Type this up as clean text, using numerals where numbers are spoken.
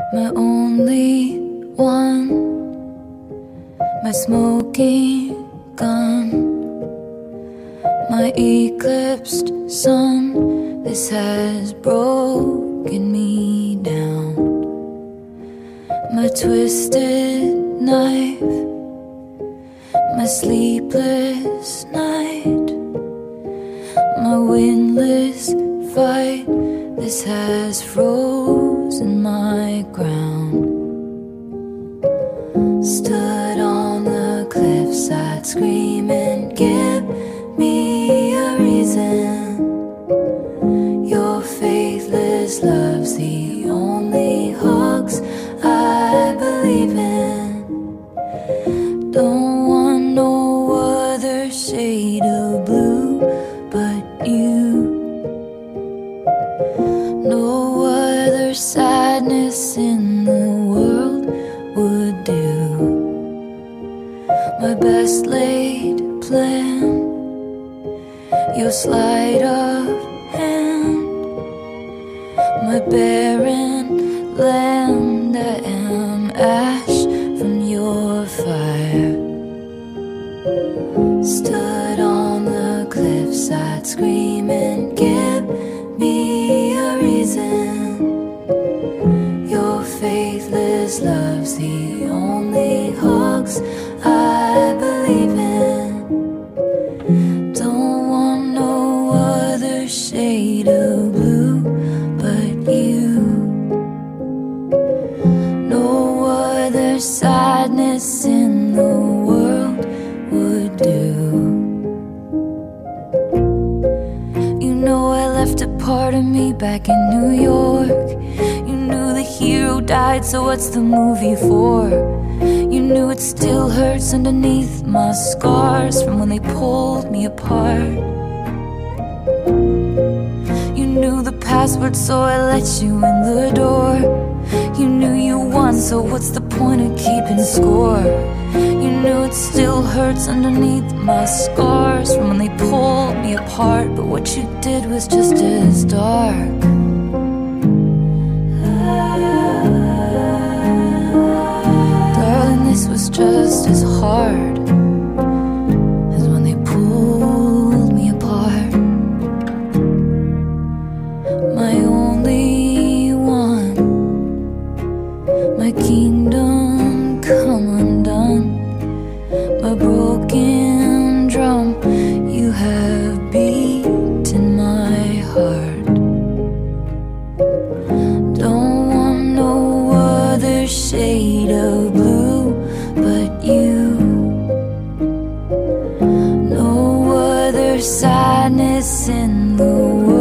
my only one, my smoking gun, my eclipsed sun. This has broken me down. My twisted knife, my sleepless night, my windless fight. This has frozen my ground. Stood on the cliffside screaming, give me a reason. Your faithless love's the only hugs I believe in. Don't want no other shade of blue but you. No other sadness in the world would do. My best laid plan, your sleight of hand, my barren land. I am ash from your fire. Stood on the cliffside screaming, give me a reason. Your faithless love's the only hugs I believe in. Don't want no other shade of blue but you. No other sadness in the world would do. You know I left a part of me back in New York. You knew the hero died, so what's the movie for? You knew it still hurts underneath my scars from when they pulled me apart. You knew the password, so I let you in the door. You knew you won, so what's the point of keeping score? You knew it still hurts underneath my scars from when they pulled me apart. But what you did was just as dark. Darling, this was just as hard as when they pulled me apart. My only one, my kingdom come undone, my broken drum. You have beaten my heart. Don't want no other shade of blue but you. No other sadness in the world